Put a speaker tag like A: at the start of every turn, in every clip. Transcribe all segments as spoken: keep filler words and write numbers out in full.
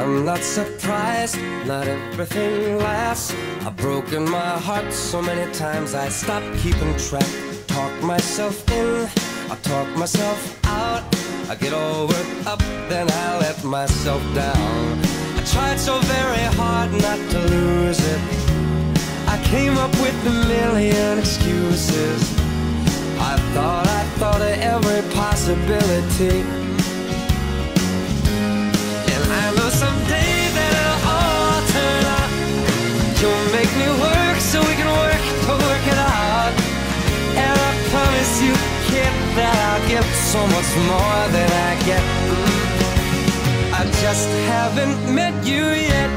A: I'm not surprised, not everything lasts. I've broken my heart so many times I stopped keeping track. Talk myself in, I talk myself out. I get all worked up, then I let myself down. I tried so very hard not to lose it. I came up with a million excuses. I thought, I thought of every possibility. And I know someday that it'll all turn out. You'll make me work so we can work to work it out. And I promise you, kid, that I'll give so much more than I get. I just haven't met you yet.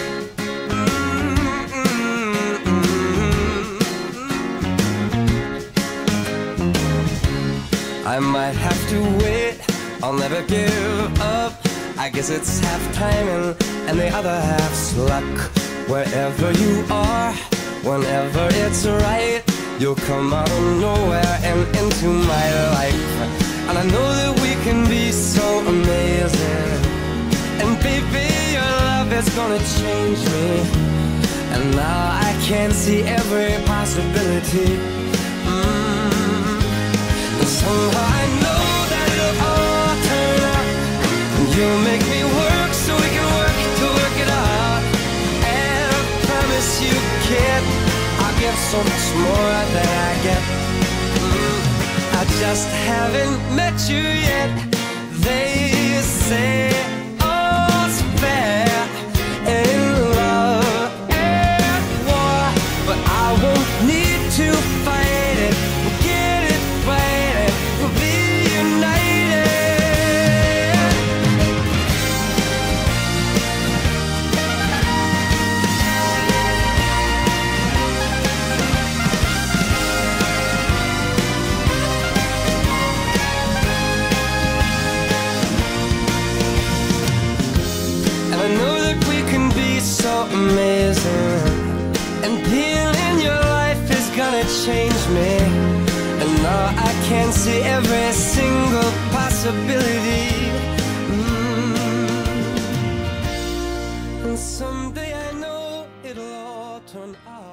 A: I might have to wait, I'll never give up. I guess it's half timing and the other half's luck. Wherever you are, whenever it's right, you'll come out of nowhere and into my life. And I know that we can be so amazing. And baby, your love is gonna change me. And now I can see every possibility. mm. And somehow I know that it'll all turn out. And you'll make me work so we can work to work it out. And I promise you, kid, I'll give so much more than I get. mm. I just haven't met you yet. They say all's fair in love and war, but I won't need to fight it. We'll get it right, we'll be united. And I know that we can be so amazing. And being in your life is gonna change me. And now I can see every single possibility. mm. And someday I know it'll all turn out.